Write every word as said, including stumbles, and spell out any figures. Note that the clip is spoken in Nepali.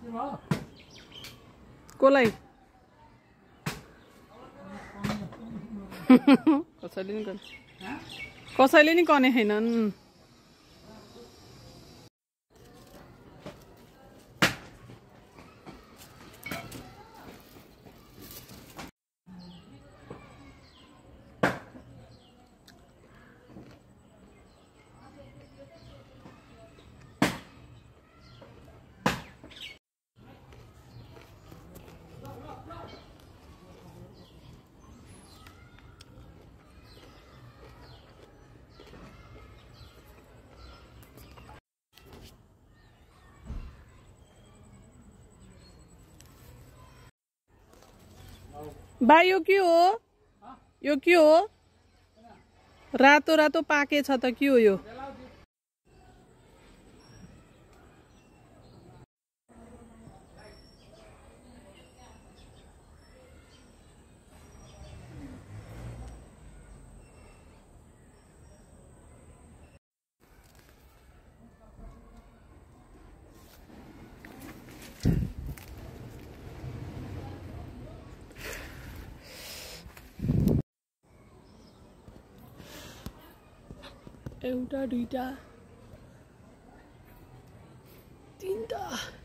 कसलाई कसैले नि कसैले नि कने छैनन् बा यो के हो यो के हो रातो रातो पाके छ त के हो यो एउटा दुईटा तीनटा